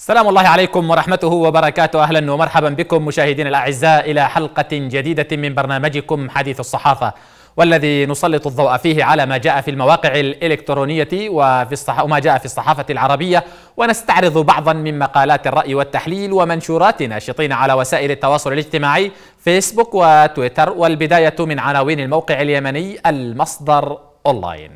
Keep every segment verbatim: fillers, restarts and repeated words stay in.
سلام الله عليكم ورحمته وبركاته. أهلا ومرحبا بكم مشاهدينا الأعزاء إلى حلقة جديدة من برنامجكم حديث الصحافة، والذي نسلط الضوء فيه على ما جاء في المواقع الإلكترونية وفي الصح... وما جاء في الصحافة العربية، ونستعرض بعضا من مقالات الرأي والتحليل ومنشورات ناشطين على وسائل التواصل الاجتماعي فيسبوك وتويتر. والبداية من عناوين الموقع اليمني المصدر أونلاين.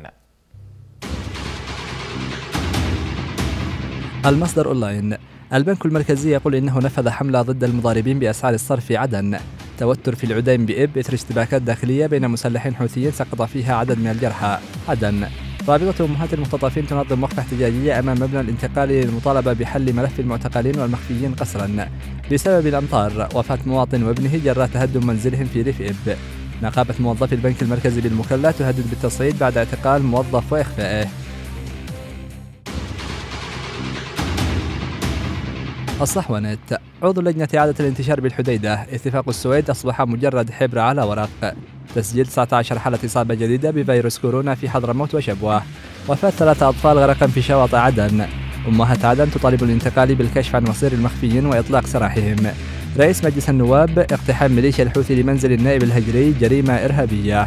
المصدر أونلاين: البنك المركزي يقول إنه نفذ حملة ضد المضاربين بأسعار الصرف في عدن. توتر في العديم بإب إثر اشتباكات داخلية بين مسلحين حوثيين سقط فيها عدد من الجرحى. عدن: رابطة أمهات المختطفين تنظم وقفة احتجاجية أمام مبنى الانتقال للمطالبة بحل ملف المعتقلين والمخفيين قسرا. بسبب الأمطار وفاة مواطن وابنه جراء تهدم منزلهم في ريف إب. نقابة موظفي البنك المركزي بالمكلا تهدد بالتصعيد بعد اعتقال موظف وإخفائه. الصحوة نت: عضو لجنة إعادة الانتشار بالحديدة، اتفاق السويد أصبح مجرد حبر على ورق. تسجيل تسعة عشر حالة إصابة جديدة بفيروس كورونا في حضرموت وشبوة. وفاة ثلاثة أطفال غرقا في شواطئ عدن. أمهات عدن تطالب الانتقال بالكشف عن مصير المخفيين وإطلاق سراحهم. رئيس مجلس النواب: اقتحام ميليشيا الحوثي لمنزل النائب الهجري جريمة إرهابية.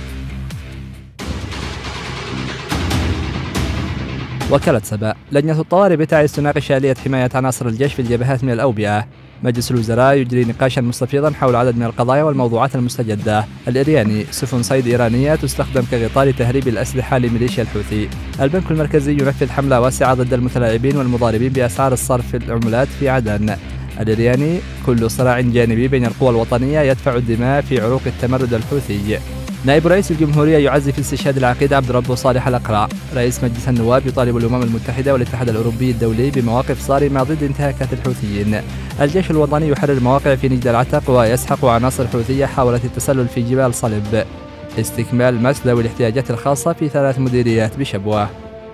وكالة سبأ: لجنة الطوارئ بتعز تناقش آلية حماية عناصر الجيش في الجبهات من الأوبئة. مجلس الوزراء يجري نقاشا مستفيضا حول عدد من القضايا والموضوعات المستجدة. الإرياني: سفن صيد إيرانية تستخدم كغطاء لتهريب الأسلحة لميليشيا الحوثي. البنك المركزي ينفذ حملة واسعة ضد المتلاعبين والمضاربين بأسعار الصرف في العملات في عدن. الإرياني: كل صراع جانبي بين القوى الوطنية يدفع الدماء في عروق التمرد الحوثي. نائب رئيس الجمهورية يعزي في استشهاد العقيد عبد ربه صالح الأقرع. رئيس مجلس النواب يطالب الأمم المتحدة والاتحاد الأوروبي الدولي بمواقف صارمة ضد انتهاكات الحوثيين. الجيش الوطني يحرر مواقع في نجد العتق ويسحق عناصر حوثية حاولت التسلل في جبال صلب. استكمال مسح ذوي الاحتياجات الخاصة في ثلاث مديريات بشبوة.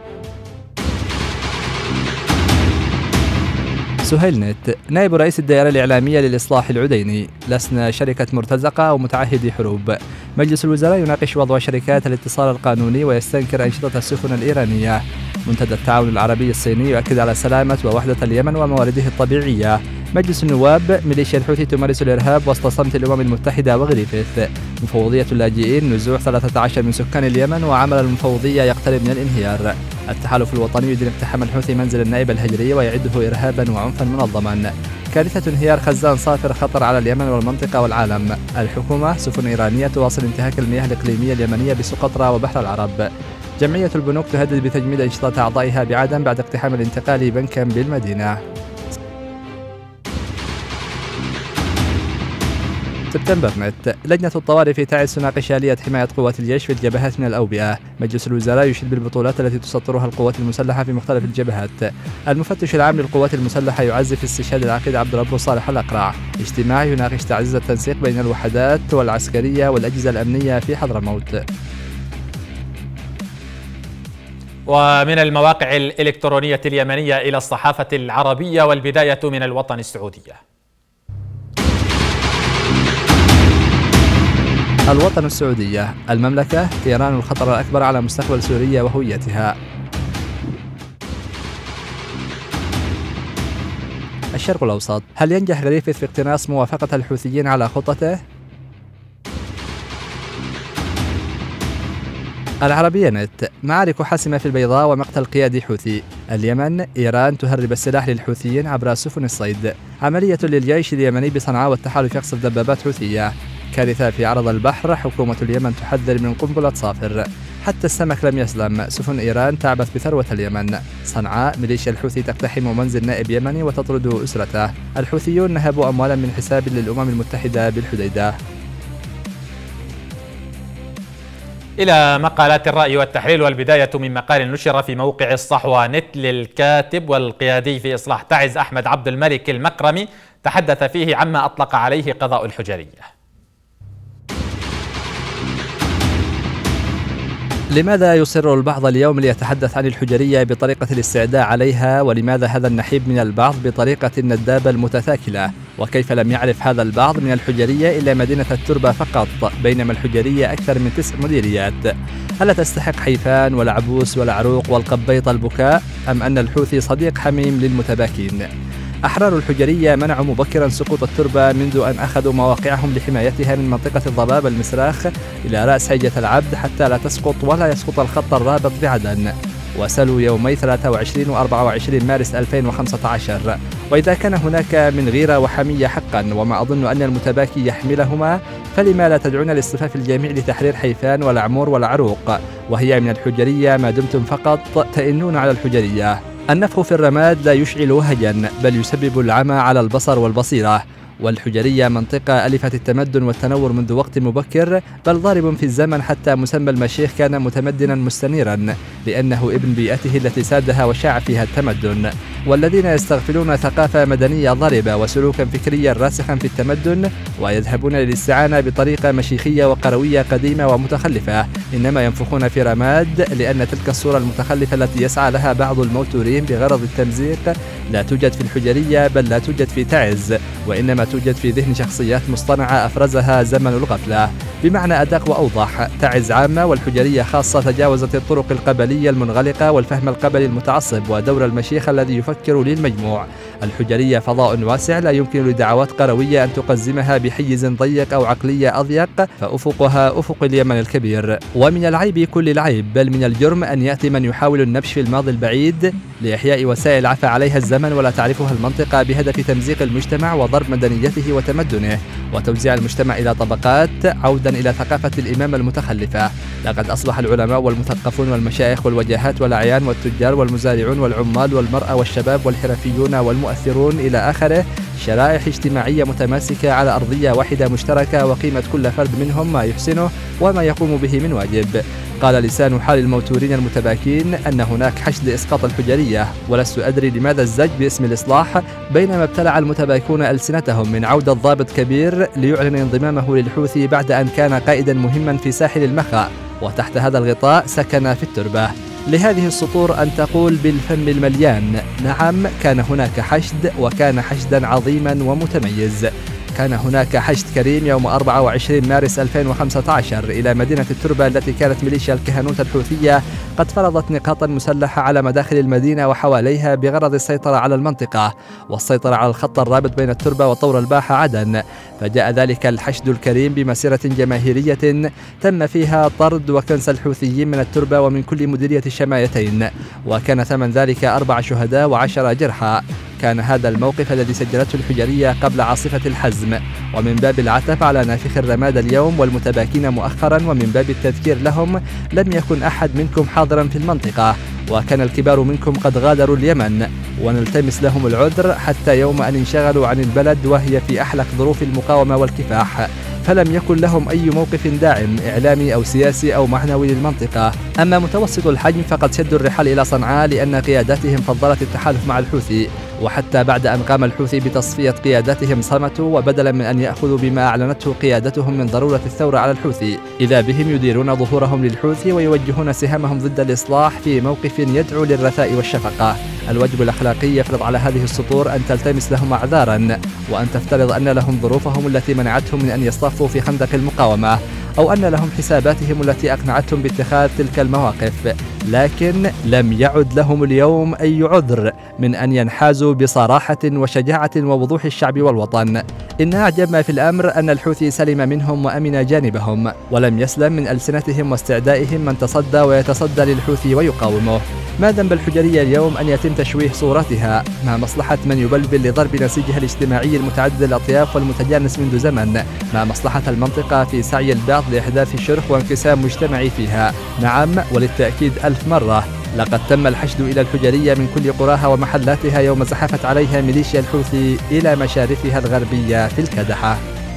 سهيل نت: نائب رئيس الدائرة الإعلامية للإصلاح العديني، لسنا شركة مرتزقة أو متعهدي حروب. مجلس الوزراء يناقش وضع شركات الاتصال القانوني ويستنكر أنشطة السفن الإيرانية. منتدى التعاون العربي الصيني يؤكد على سلامة ووحدة اليمن وموارده الطبيعية. مجلس النواب: ميليشيا الحوثي تمارس الإرهاب وسط صمت الأمم المتحدة وغريفيث. مفوضية اللاجئين: نزوح ثلاثة عشر من سكان اليمن وعمل المفوضية يقترب من الانهيار. التحالف الوطني يدين اقتحام الحوثي منزل النائب الهجري ويعده إرهابا وعنفا منظما. كارثة انهيار خزان صافر خطر على اليمن والمنطقة والعالم. الحكومة: سفن إيرانية تواصل انتهاك المياه الإقليمية اليمنية بسقطرى وبحر العرب. جمعية البنوك تهدد بتجميد أنشطة أعضائها بعدن بعد اقتحام الانتقال بنكا بالمدينة. سبتمبر نت: لجنة الطوارئ في تعز تناقش آلية حماية قوات الجيش في الجبهات من الأوبئة. مجلس الوزراء يشيد بالبطولات التي تسطرها القوات المسلحة في مختلف الجبهات. المفتش العام للقوات المسلحة يعزي في استشهاد العقيد عبد ربه صالح الأقرع. اجتماع يناقش تعزيز التنسيق بين الوحدات والعسكرية والأجهزة الأمنية في حضرموت. ومن المواقع الإلكترونية اليمنية إلى الصحافة العربية، والبداية من الوطن السعودية. الوطن السعودية: المملكة: إيران الخطر الأكبر على مستقبل سوريا وهويتها. الشرق الأوسط: هل ينجح غريفيث في اقتناص موافقة الحوثيين على خطته؟ العربية نت: معارك حاسمة في البيضاء ومقتل قيادي حوثي. اليمن: إيران تهرب السلاح للحوثيين عبر سفن الصيد. عملية للجيش اليمني بصنعاء والتحالف يقصف دبابات حوثية. كارثة في عرض البحر، حكومة اليمن تحذر من قنبلة صافر. حتى السمك لم يسلم، سفن إيران تعبث بثروة اليمن. صنعاء: ميليشيا الحوثي تقتحم منزل نائب يمني وتطرد أسرته. الحوثيون نهبوا أموالا من حساب للأمم المتحدة بالحديدة. إلى مقالات الرأي والتحليل، والبداية من مقال نشر في موقع الصحوة نت للكاتب والقيادي في إصلاح تعز أحمد عبد الملك المكرمي، تحدث فيه عما أطلق عليه قضاء الحجرية. لماذا يصر البعض اليوم ليتحدث عن الحجرية بطريقة الاستعداء عليها، ولماذا هذا النحيب من البعض بطريقة الندابة المتثاكلة؟ وكيف لم يعرف هذا البعض من الحجرية إلا مدينة التربة فقط، بينما الحجرية أكثر من تسع مديريات؟ هل تستحق حيفان والعبوس والعروق والقبيط البكاء، أم أن الحوثي صديق حميم للمتباكين؟ أحرار الحجرية منعوا مبكرا سقوط التربة منذ أن أخذوا مواقعهم لحمايتها من منطقة الضباب المسراخ إلى رأس هيجة العبد حتى لا تسقط ولا يسقط الخط الرابط بعدن، وسلوا يومي ثلاثة وعشرين و أربعة وعشرين مارس ألفين وخمسة عشر. وإذا كان هناك من غيرة وحمية حقا، وما أظن أن المتباكي يحملهما، فلما لا تدعون لاصطفاف الجميع لتحرير حيفان والعمور والعروق، وهي من الحجرية ما دمتم فقط تئنون على الحجرية. النفخ في الرماد لا يشعل وهجا، بل يسبب العمى على البصر والبصيرة. والحجرية منطقة ألفة التمدن والتنور منذ وقت مبكر، بل ضارب في الزمن حتى مسمى المشيخ كان متمدنا مستنيرا، لأنه ابن بيئته التي سادها وشاع فيها التمدن. والذين يستغفلون ثقافة مدنية ضاربة وسلوكا فكريا راسخا في التمدن، ويذهبون للاستعانة بطريقة مشيخية وقروية قديمة ومتخلفة، إنما ينفخون في رماد، لأن تلك الصورة المتخلفة التي يسعى لها بعض الموتورين بغرض التمزيق لا توجد في الحجرية، بل لا توجد في تعز، وإنما توجد في ذهن شخصيات مصطنعة أفرزها زمن الغفلة. بمعنى أدق وأوضح، تعز عامة والحجرية خاصة تجاوزت الطرق القبلية المنغلقة والفهم القبلي المتعصب ودور المشيخ الذي يفكر للمجموع. الحجرية فضاء واسع لا يمكن لدعوات قروية أن تقزمها بحيز ضيق أو عقلية أضيق، فأفقها أفق اليمن الكبير. ومن العيب كل العيب، بل من الجرم أن يأتي من يحاول النبش في الماضي البعيد لإحياء وسائل عفى عليها الزمن ولا تعرفها المنطقة، بهدف تمزيق المجتمع وضرب مدنيته وتمدنه وتوزيع المجتمع إلى طبقات، عودا إلى ثقافة الإمامة المتخلفة. لقد أصبح العلماء والمثقفون والمشايخ والوجهات والأعيان والتجار والمزارعون والعمال والمرأة والشباب والحرفيون والمؤثرون إلى آخره شرائح اجتماعية متماسكة على أرضية واحدة مشتركة، وقيمة كل فرد منهم ما يحسنه وما يقوم به من واجب. قال لسان حال الموتورين المتباكين أن هناك حشد لإسقاط الحجرية، ولست أدري لماذا الزج باسم الإصلاح، بينما ابتلع المتباكون ألسنتهم من عودة ضابط كبير ليعلن انضمامه للحوثي بعد أن كان قائدا مهما في ساحل المخا، وتحت هذا الغطاء سكن في التربة. لهذه السطور أن تقول بالفم المليان: نعم، كان هناك حشد، وكان حشدا عظيما ومتميز. كان هناك حشد كريم يوم أربعة وعشرين مارس ألفين وخمسة عشر إلى مدينة التربة، التي كانت ميليشيا الكهنوت الحوثية قد فرضت نقاطا مسلحة على مداخل المدينة وحواليها بغرض السيطرة على المنطقة والسيطرة على الخط الرابط بين التربة وطور الباحة عدن. فجاء ذلك الحشد الكريم بمسيرة جماهيرية تم فيها طرد وكنس الحوثيين من التربة ومن كل مديرية الشمايتين، وكان ثمن ذلك أربع شهداء وعشرة جرحى. كان هذا الموقف الذي سجلته الحجرية قبل عاصفة الحزم، ومن باب العتب على نافخ الرماد اليوم والمتباكين مؤخرا، ومن باب التذكير لهم: لم يكن أحد منكم حاضرا في المنطقة، وكان الكبار منكم قد غادروا اليمن، ونلتمس لهم العذر حتى يوم أن انشغلوا عن البلد وهي في أحلك ظروف المقاومة والكفاح، فلم يكن لهم أي موقف داعم إعلامي أو سياسي أو معنوي للمنطقة. أما متوسط الحجم فقد شدوا الرحال إلى صنعاء لأن قياداتهم فضلت التحالف مع الحوثي، وحتى بعد أن قام الحوثي بتصفية قياداتهم صمتوا، وبدلا من أن يأخذوا بما أعلنته قيادتهم من ضرورة الثورة على الحوثي، إذا بهم يديرون ظهورهم للحوثي ويوجهون سهامهم ضد الإصلاح في موقف يدعو للرثاء والشفقة. الواجب الأخلاقي يفرض على هذه السطور أن تلتمس لهم أعذارا، وأن تفترض أن لهم ظروفهم التي منعتهم من أن يصطفوا في خندق المقاومة، أو أن لهم حساباتهم التي أقنعتهم باتخاذ تلك المواقف. لكن لم يعد لهم اليوم أي عذر من أن ينحازوا بصراحة وشجاعة ووضوح الشعب والوطن. إن أعجب ما في الأمر أن الحوثي سلم منهم وأمن جانبهم، ولم يسلم من ألسنتهم واستعدائهم من تصدى ويتصدى للحوثي ويقاومه. ما ذنب الحجرية اليوم أن يتم تشويه صورتها؟ ما مصلحة من يبلبل لضرب نسيجها الاجتماعي المتعدد الأطياف والمتجانس منذ زمن؟ ما مصلحة المنطقة في سعي البعض لإحداث شرخ وانقسام مجتمعي فيها؟ نعم، وللتأكيد ألف مرة، لقد تم الحشد إلى الحجرية من كل قراها ومحلاتها يوم زحفت عليها ميليشيا الحوثي إلى مشارفها الغربية في الكدحة.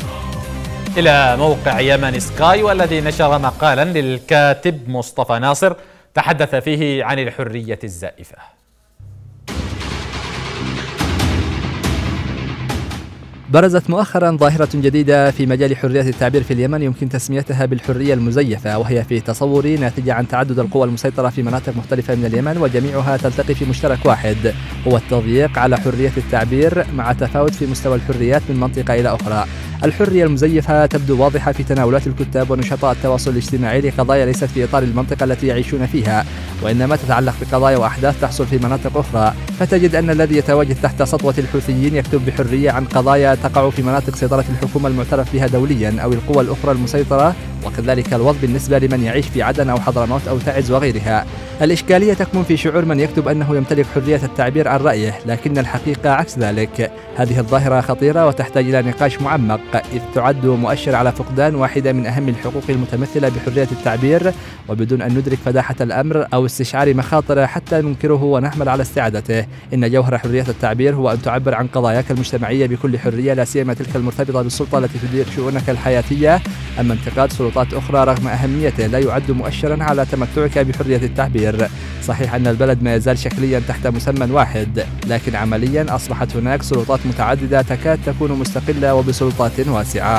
إلى موقع يمن سكاي، والذي نشر مقالا للكاتب مصطفى ناصر تحدث فيه عن الحرية الزائفة. برزت مؤخرا ظاهرة جديدة في مجال حرية التعبير في اليمن يمكن تسميتها بالحرية المزيفة، وهي في تصوري ناتجة عن تعدد القوى المسيطرة في مناطق مختلفة من اليمن، وجميعها تلتقي في مشترك واحد هو التضييق على حرية التعبير مع تفاوت في مستوى الحريات من منطقة إلى أخرى. الحرية المزيفة تبدو واضحة في تناولات الكتاب ونشطاء التواصل الاجتماعي لقضايا ليست في إطار المنطقة التي يعيشون فيها، وإنما تتعلق بقضايا وأحداث تحصل في مناطق أخرى. فتجد أن الذي يتواجد تحت سطوة الحوثيين يكتب بحرية عن قضايا تقع في مناطق سيطرة الحكومة المعترف بها دوليا أو القوى الأخرى المسيطرة، وكذلك الوضع بالنسبة لمن يعيش في عدن أو حضرموت أو تعز وغيرها. الإشكالية تكمن في شعور من يكتب أنه يمتلك حرية التعبير عن رأيه، لكن الحقيقة عكس ذلك. هذه الظاهرة خطيرة وتحتاج إلى نقاش معمق، إذ تعد مؤشر على فقدان واحدة من أهم الحقوق المتمثلة بحرية التعبير، وبدون أن ندرك فداحة الأمر أو استشعار مخاطره حتى ننكره ونحمل على استعادته. إن جوهر حرية التعبير هو أن تعبر عن قضاياك المجتمعية بكل حرية، لا سيما تلك المرتبطة بالسلطة التي تدير شؤونك الحياتية. أما انتقاد سلطات أخرى رغم أهميته لا يعد مؤشرا على تمتعك بحرية التعبير. صحيح أن البلد ما يزال شكليا تحت مسمى واحد، لكن عمليا أصبحت هناك سلطات متعددة تكاد تكون مستقلة وبسلطات واسعة.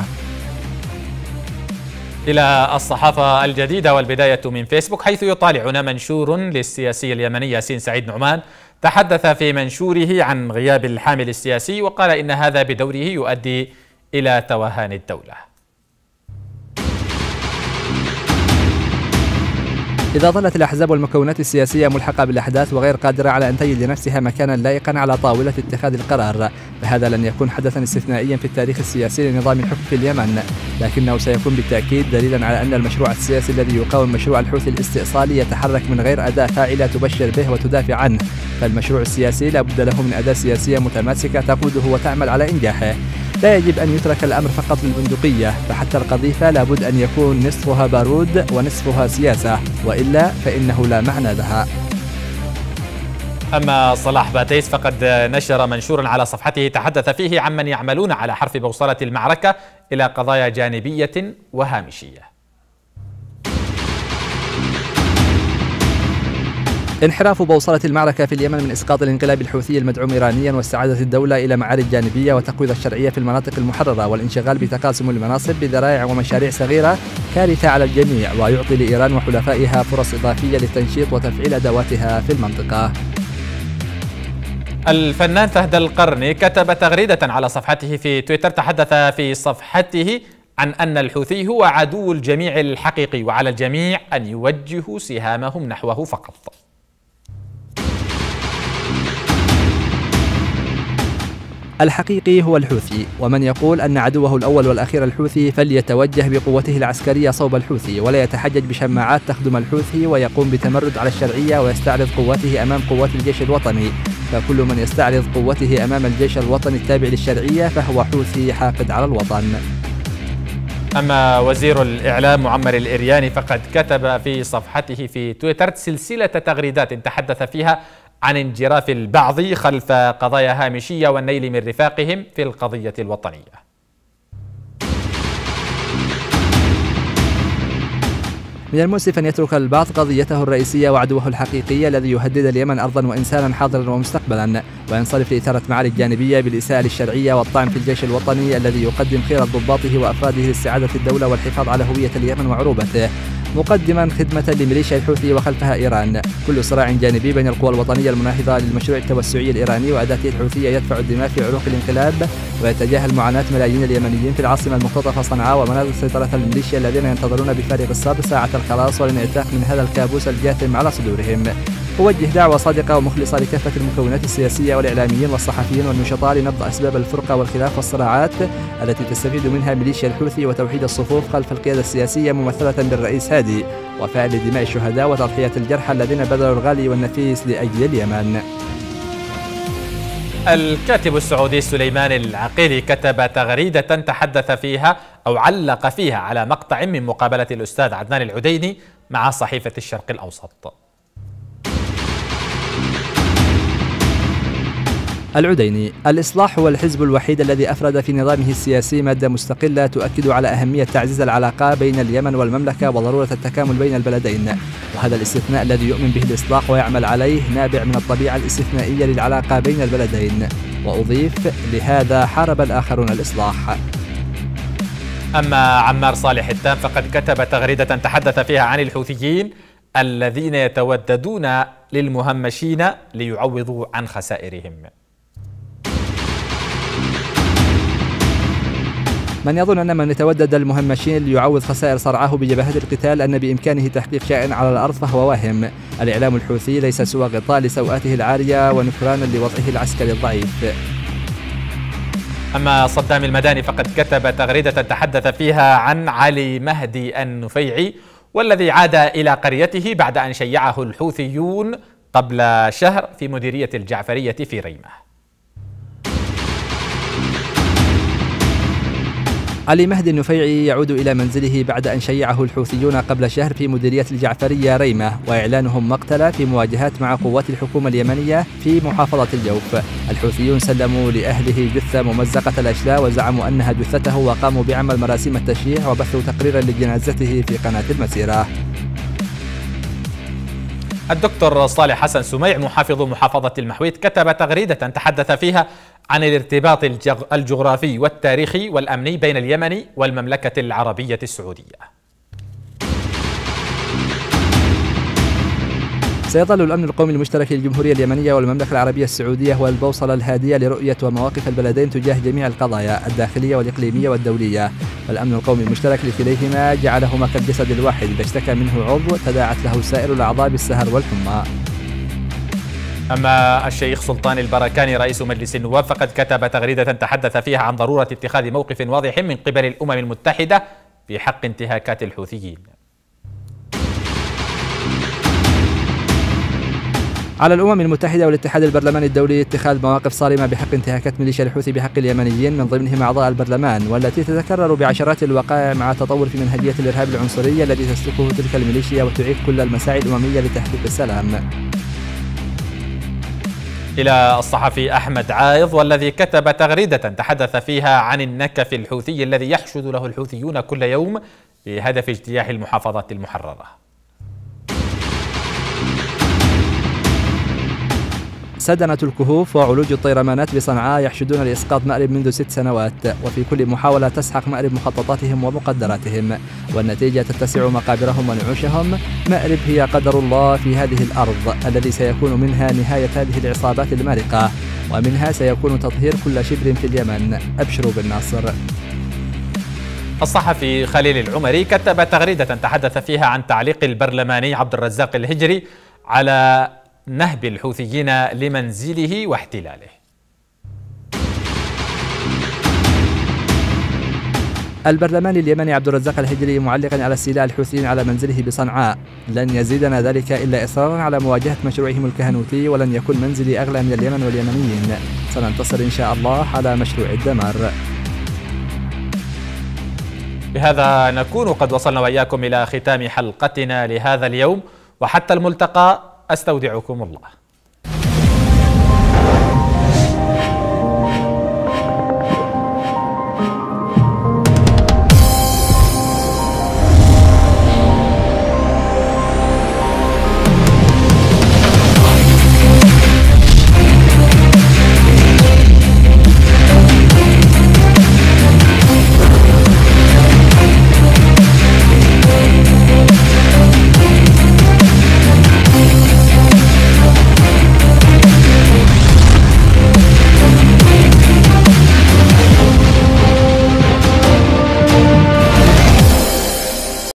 إلى الصحافة الجديدة والبداية من فيسبوك، حيث يطالعنا منشور للسياسي اليمني ياسين سعيد نعمان، تحدث في منشوره عن غياب الحامل السياسي، وقال إن هذا بدوره يؤدي إلى توهان الدولة. إذا ظلت الأحزاب والمكونات السياسية ملحقة بالأحداث وغير قادرة على أن تجد لنفسها مكانا لائقا على طاولة اتخاذ القرار، فهذا لن يكون حدثا استثنائيا في التاريخ السياسي لنظام الحكم في اليمن، لكنه سيكون بالتأكيد دليلا على أن المشروع السياسي الذي يقاوم مشروع الحوثي الاستئصالي يتحرك من غير أداة فاعلة تبشر به وتدافع عنه. فالمشروع السياسي لا بد له من أداة سياسية متماسكة تقوده وتعمل على إنجاحه. لا يجب أن يترك الأمر فقط للبندقية، فحتى القذيفة لابد أن يكون نصفها بارود ونصفها سياسة، وإلا فإنه لا معنى لها. أما صلاح باتيس فقد نشر منشورا على صفحته تحدث فيه عمن يعملون على حرف بوصلة المعركة إلى قضايا جانبية وهامشية. انحراف بوصلة المعركة في اليمن من إسقاط الانقلاب الحوثي المدعوم إيرانيا واستعادة الدولة إلى معارك جانبية وتقويض الشرعية في المناطق المحررة والانشغال بتقاسم المناصب بذرائع ومشاريع صغيرة كارثة على الجميع، ويعطي لإيران وحلفائها فرص إضافية للتنشيط وتفعيل أدواتها في المنطقة. الفنان فهد القرني كتب تغريدة على صفحته في تويتر، تحدث في صفحته عن أن الحوثي هو عدو الجميع الحقيقي، وعلى الجميع أن يوجهوا سهامهم نحوه فقط. الحقيقي هو الحوثي، ومن يقول أن عدوه الأول والأخير الحوثي فليتوجه بقوته العسكرية صوب الحوثي، ولا يتحجج بشماعات تخدم الحوثي ويقوم بتمرد على الشرعية ويستعرض قوته أمام قوات الجيش الوطني. فكل من يستعرض قوته أمام الجيش الوطني التابع للشرعية فهو حوثي حاقد على الوطن. أما وزير الإعلام معمر الإرياني فقد كتب في صفحته في تويتر سلسلة تغريدات تحدث فيها عن انجراف البعض خلف قضايا هامشية والنيل من رفاقهم في القضية الوطنية. من المؤسف أن يترك البعض قضيته الرئيسية وعدوه الحقيقي الذي يهدد اليمن أرضا وإنسانا حاضرا ومستقبلا، وينصرف لإثارة معارك جانبية بالإساءة للشرعية والطعن في الجيش الوطني الذي يقدم خيرة ضباطه وأفراده لاستعادة الدولة والحفاظ على هوية اليمن وعروبته، مقدما خدمة لميليشيا الحوثي وخلفها إيران. كل صراع جانبي بين القوى الوطنية المناهضة للمشروع التوسعي الإيراني وأداته الحوثية يدفع الدماء في عروق الانقلاب ويتجاهل معاناة ملايين اليمنيين في العاصمة المختطفة صنعاء ومناطق سيطرة الميليشيا الذين ينتظرون بفارغ الصبر ساعة الخلاص والانعتاق من هذا الكابوس الجاثم على صدورهم. أوجه دعوة صادقة ومخلصة لكافة المكونات السياسية والإعلاميين والصحفيين والنشطاء لنبض أسباب الفرقة والخلاف والصراعات التي تستفيد منها ميليشيا الحوثي وتوحيد الصفوف خلف القيادة السياسية ممثلة بالرئيس هادي، وفعل دماء الشهداء وتضحية الجرحى الذين بذلوا الغالي والنفيس لأجل اليمن. الكاتب السعودي سليمان العقيلي كتب تغريدة تحدث فيها أو علق فيها على مقطع من مقابلة الأستاذ عدنان العديني مع صحيفة الشرق الأوسط. العديني: الإصلاح هو الحزب الوحيد الذي أفرد في نظامه السياسي مادة مستقلة تؤكد على أهمية تعزيز العلاقة بين اليمن والمملكة وضرورة التكامل بين البلدين، وهذا الاستثناء الذي يؤمن به الإصلاح ويعمل عليه نابع من الطبيعة الاستثنائية للعلاقة بين البلدين. وأضيف: لهذا حارب الآخرون الإصلاح. أما عمار صالح التام فقد كتب تغريدة تحدث فيها عن الحوثيين الذين يتوددون للمهمشين ليعوضوا عن خسائرهم. من يظن أن من يتودد المهمشين ليعوض خسائر صرعه بجبهة القتال أن بإمكانه تحقيق شيء على الأرض فهو واهم. الإعلام الحوثي ليس سوى غطاء لسوءاته العارية ونكرانا لوضعه العسكري الضعيف. أما صدام المداني فقد كتب تغريدة تحدث فيها عن علي مهدي النفيعي والذي عاد إلى قريته بعد أن شيعه الحوثيون قبل شهر في مديرية الجعفرية في ريمة. علي مهدي النفيعي يعود إلى منزله بعد أن شيعه الحوثيون قبل شهر في مديرية الجعفرية ريمة وإعلانهم مقتله في مواجهات مع قوات الحكومة اليمنية في محافظة الجوف. الحوثيون سلموا لأهله جثة ممزقة الأشلاء وزعموا أنها جثته وقاموا بعمل مراسم التشييع وبثوا تقريرا لجنازته في قناة المسيرة. الدكتور صالح حسن سميع محافظ محافظة المحويت كتب تغريدة تحدث فيها عن الارتباط الجغرافي والتاريخي والأمني بين اليمن والمملكة العربية السعودية. سيظل الأمن القومي المشترك للجمهورية اليمنية والمملكة العربية السعودية هو البوصلة الهادية لرؤية ومواقف البلدين تجاه جميع القضايا الداخلية والإقليمية والدولية. والأمن القومي المشترك لكليهما جعلهما كالجسد الواحد إذا اشتكى منه عضو تداعت له سائر الأعضاء بالسهر والحمى. أما الشيخ سلطان البركاني رئيس مجلس النواب فقد كتب تغريدة تحدث فيها عن ضرورة اتخاذ موقف واضح من قبل الأمم المتحدة في حق انتهاكات الحوثيين. على الأمم المتحدة والاتحاد البرلماني الدولي اتخاذ مواقف صارمة بحق انتهاكات ميليشيا الحوثي بحق اليمنيين من ضمنهم أعضاء البرلمان والتي تتكرر بعشرات الوقائع مع تطور في منهجية الإرهاب العنصري الذي تسلكه تلك الميليشيا وتعيق كل المساعي الأممية لتحقيق السلام. إلى الصحفي أحمد عايض والذي كتب تغريدة تحدث فيها عن النكف الحوثي الذي يحشد له الحوثيون كل يوم بهدف اجتياح المحافظات المحررة. سدنة الكهوف وعلوج الطيرمانات بصنعاء يحشدون لإسقاط مأرب منذ ست سنوات وفي كل محاولة تسحق مأرب مخططاتهم ومقدراتهم والنتيجة تتسع مقابرهم ونعوشهم. مأرب هي قدر الله في هذه الأرض الذي سيكون منها نهاية هذه العصابات المارقة ومنها سيكون تطهير كل شبر في اليمن. أبشروا بالنصر. الصحفي خليل العمري كتب تغريدة تحدث فيها عن تعليق البرلماني عبد الرزاق الهجري على نهب الحوثيين لمنزله واحتلاله. البرلماني اليمني عبد الرزاق الهجري معلقا على استيلاء الحوثيين على منزله بصنعاء: لن يزيدنا ذلك إلا إصرارا على مواجهة مشروعهم الكهنوتي ولن يكون منزلي أغلى من اليمن واليمنيين. سننتصر إن شاء الله على مشروع الدمار. بهذا نكون قد وصلنا وإياكم إلى ختام حلقتنا لهذا اليوم وحتى الملتقى أستودعكم الله.